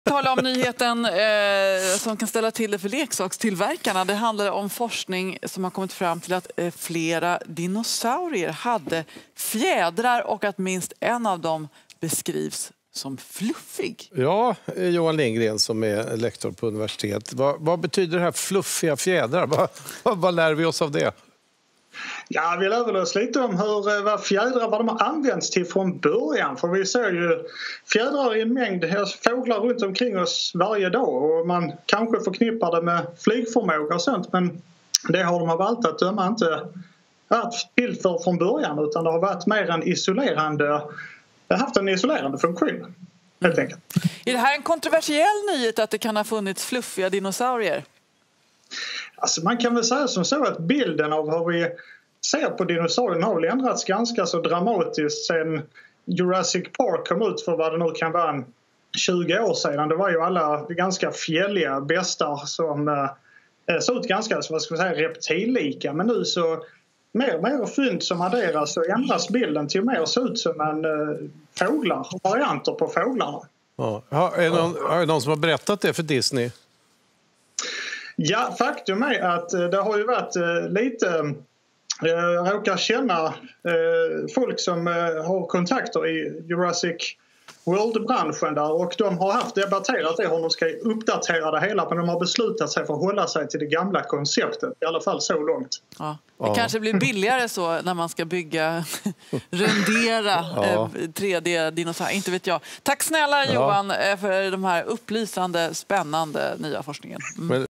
Tala om nyheten som kan ställa till det för leksakstillverkarna. Det handlar om forskning som har kommit fram till att flera dinosaurier hade fjädrar och att minst en av dem beskrivs som fluffig. Ja, Johan Lindgren som är lektor på universitet. Vad betyder det här fluffiga fjädrar? Vad lär vi oss av det? Ja, vi lär väl oss lite om vad fjädrar vad de har använts till från början. För vi ser ju fjädrar i en mängd fåglar runt omkring oss varje dag. Och man kanske förknippar det med flygförmåga och sånt. Men det har de av allt att döma inte varit till för från början. Utan det har varit mer haft en isolerande funktion, helt enkelt. Är det här en kontroversiell nyhet att det kan ha funnits fluffiga dinosaurier? Alltså man kan väl säga som så att bilden av hur vi ser på dinosaurierna har ändrats ganska så dramatiskt sen Jurassic Park kom ut för vad det nu kan vara 20 år sedan. Det var ju alla ganska fjälliga bestar som såg ut ganska, vad ska man säga, reptillika. Men nu så mer och mer fynd som adderas så ändras bilden till mer se ut som en fåglar, varianter på fåglarna. Ja. Har det någon som har berättat det för Disney? Ja, faktum är att det har ju varit lite... Jag råkar känna folk som har kontakter i Jurassic World-branschen där och de har haft debatterat det hur de ska uppdatera det hela men de har beslutat sig för att hålla sig till det gamla konceptet, i alla fall så långt. Ja, det kanske blir billigare så när man ska bygga, rendera 3D-dinosaurier, inte vet jag. Tack snälla Johan för de här upplysande, spännande nya forskningen.